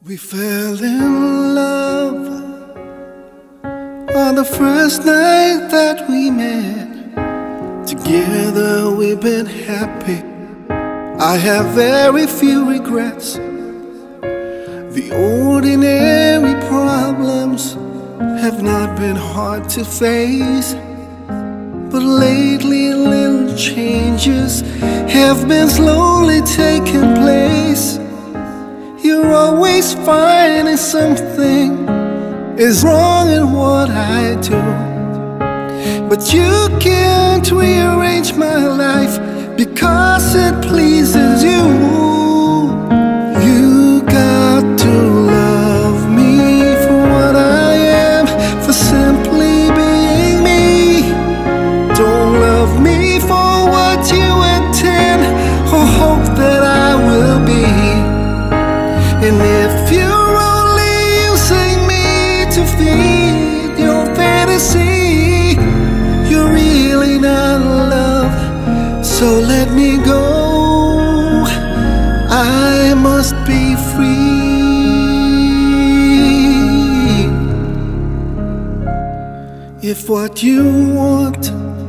We fell in love on the first night that we met. Together we've been happy. I have very few regrets. The ordinary problems have not been hard to face, but lately little changes have been slowly taking place. You're always finding something is wrong in what I do, but you can't rearrange my life because it pleases you. You got to love me for what I am, for simply being me. Don't love me for what you intend or hope that I will be. And if you're only using me to feed your fantasy, you're really not in love, so let me go. I must be free. If what you want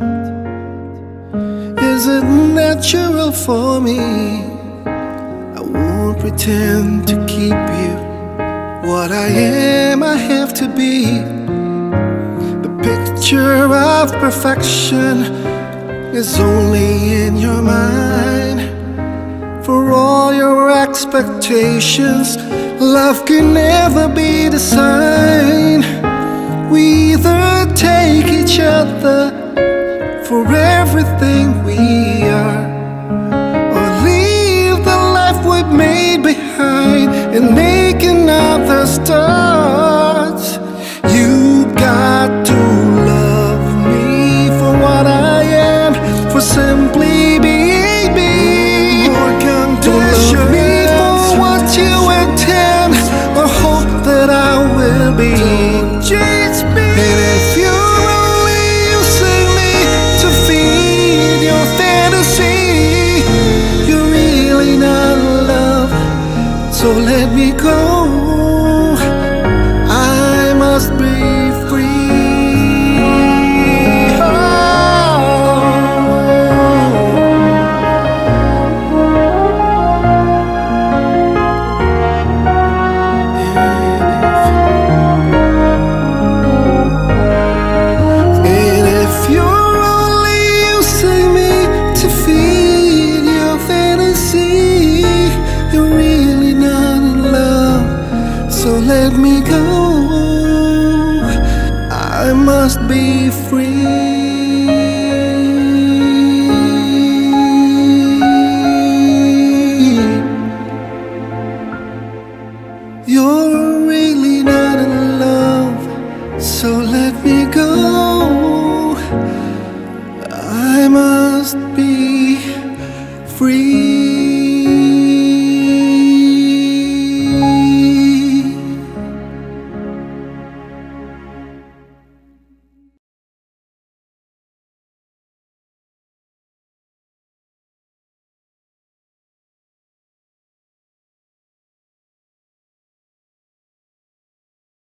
isn't natural for me, I won't pretend to keep you. What I am, I have to be. The picture of perfection is only in your mind. For all your expectations, love can never be the sign. We either take each other for everything we are, or leave the life we've made behind and make another start. You got to love me for what I am, for simply being me. Don't love me for what you intend or hope that I will be. And if you're only using me to feed your fantasy, you're really not in love, so let me go. I must be free. And if you're only using me to feed your fantasy, you're really not in love, so let me go. I must be free. You're really not in love, so let me